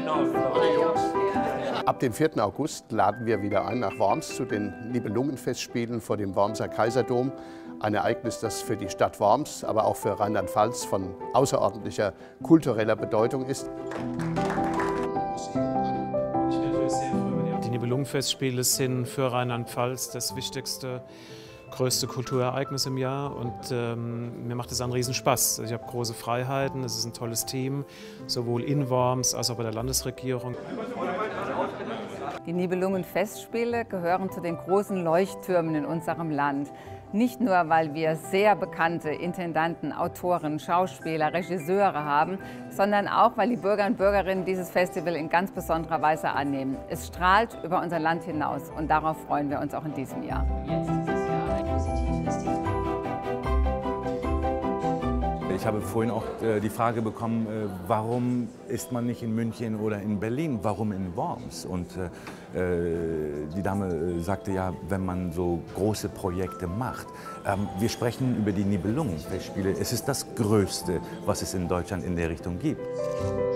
Ab dem 4. August laden wir wieder ein nach Worms zu den Nibelungenfestspielen vor dem Wormser Kaiserdom. Ein Ereignis, das für die Stadt Worms, aber auch für Rheinland-Pfalz von außerordentlicher kultureller Bedeutung ist. Die Nibelungenfestspiele sind für Rheinland-Pfalz das wichtigste, größte Kulturereignis im Jahr und mir macht es einen Riesenspaß. Ich habe große Freiheiten, es ist ein tolles Team, sowohl in Worms als auch bei der Landesregierung. Die Nibelungenfestspiele gehören zu den großen Leuchttürmen in unserem Land. Nicht nur, weil wir sehr bekannte Intendanten, Autoren, Schauspieler, Regisseure haben, sondern auch, weil die Bürger und Bürgerinnen dieses Festival in ganz besonderer Weise annehmen. Es strahlt über unser Land hinaus und darauf freuen wir uns auch in diesem Jahr. Ich habe vorhin auch die Frage bekommen, warum ist man nicht in München oder in Berlin, warum in Worms? Und die Dame sagte ja, wenn man so große Projekte macht. Wir sprechen über die Nibelungenfestspiele. Es ist das Größte, was es in Deutschland in der Richtung gibt.